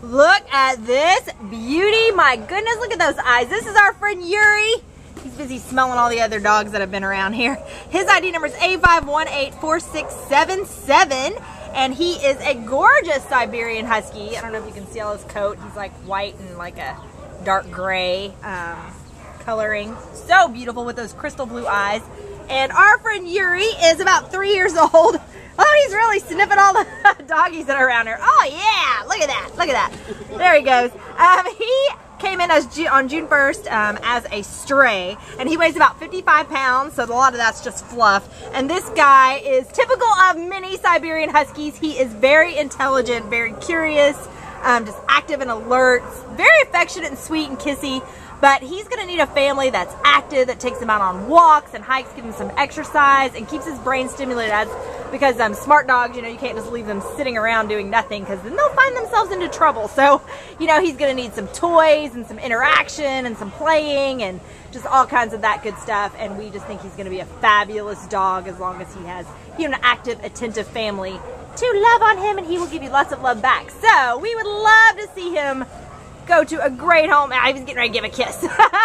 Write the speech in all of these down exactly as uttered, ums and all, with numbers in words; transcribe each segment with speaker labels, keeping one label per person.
Speaker 1: Look at this beauty. My goodness, look at those eyes. This is our friend Yuri. He's busy smelling all the other dogs that have been around here. His I D number is A five one eight four six seven seven, and he is a gorgeous Siberian Husky. I don't know if you can see all his coat. He's like white and like a dark gray um, coloring. So beautiful with those crystal blue eyes. And our friend Yuri is about three years old. Oh, he's really sniffing all the doggies that are around here. Oh yeah, look at that, look at that. There he goes. Um, he came in as on June first um, as a stray, and he weighs about fifty-five pounds, so a lot of that's just fluff. And this guy is typical of many Siberian Huskies. He is very intelligent, very curious, um, just active and alert, very affectionate and sweet and kissy. But he's going to need a family that's active, that takes him out on walks and hikes, gives him some exercise, and keeps his brain stimulated. As, because um, smart dogs, you know, you can't just leave them sitting around doing nothing, because then they'll find themselves into trouble. So, you know, he's going to need some toys and some interaction and some playing and just all kinds of that good stuff. And we just think he's going to be a fabulous dog as long as he has, you know, an active, attentive family to love on him, and he will give you lots of love back. So we would love to see him go to a great home. I was getting ready to give a kiss.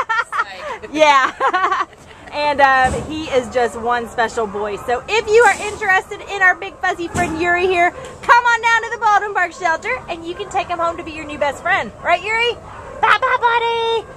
Speaker 1: Yeah. And um, he is just one special boy. So if you are interested in our big fuzzy friend Yuri here, come on down to the Baldwin Park shelter and you can take him home to be your new best friend. Right, Yuri? Bye-bye, buddy.